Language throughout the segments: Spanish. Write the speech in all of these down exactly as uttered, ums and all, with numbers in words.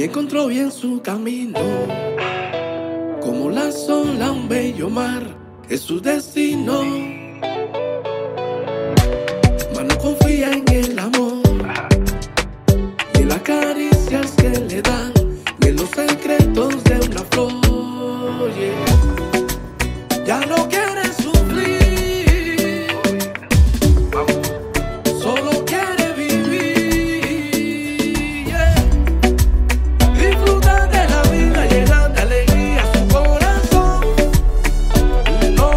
Ella encontró bien su camino, como la sola un bello mar es su destino. Mas no confía en el amor, ni en las caricias que le dan, ni en los secretos de una flor. Yeah. Ya no quiere sufrir, solo quiere vivir. Yeah. Disfruta de la vida, llena de alegría su corazón. No,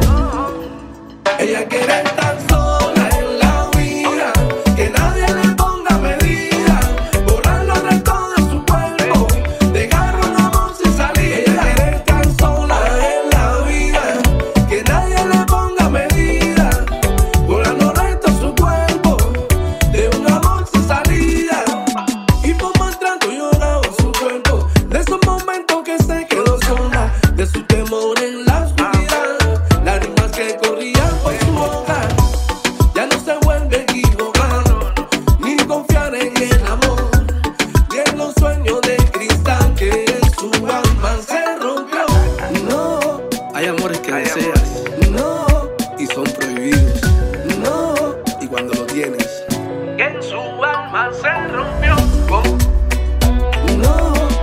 ella quiere estar sola en la vida, que nadie le ponga medida, borrar los restos de su cuerpo, dejar un amor sin salida. Ella quiere estar sola en la vida, que nadie le ponga medida, borrar los restos de su cuerpo, de un amor sin salida. Y por maltrato lloraba su cuerpo, de esos momentos que se quedó sola, de su temor en la oscuridad, lágrimas que corrían por su boca. Ya no se vuelve a equivocar, ni confiar en el amor, ni en los sueños de cristal que en su alma se rompió. No, hay amores que deseas, no, y son prohibidos, no, y cuando lo tienes, que en su alma se rompió. No,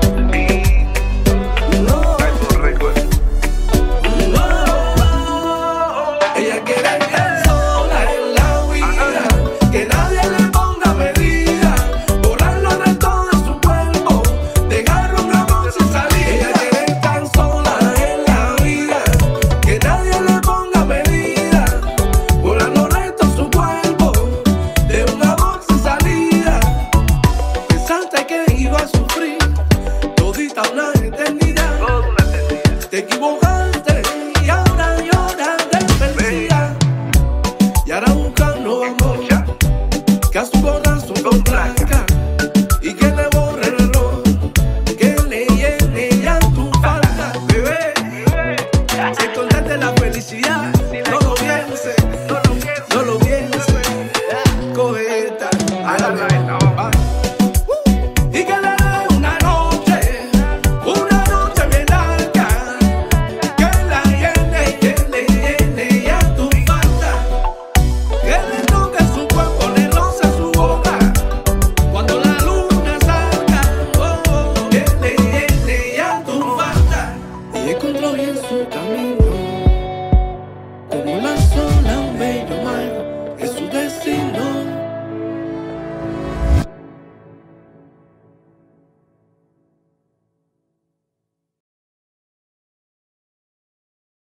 no, no. Ella quiere estar sola en la vida, que nadie le ponga medida, borrar los restos de su cuerpo, dejar un amor sin salida. Ella quiere estar sola en la vida, que nadie le ponga medida, borrar los restos de su cuerpo, de un amor sin salida. Pensaste que iba a sufrir todita una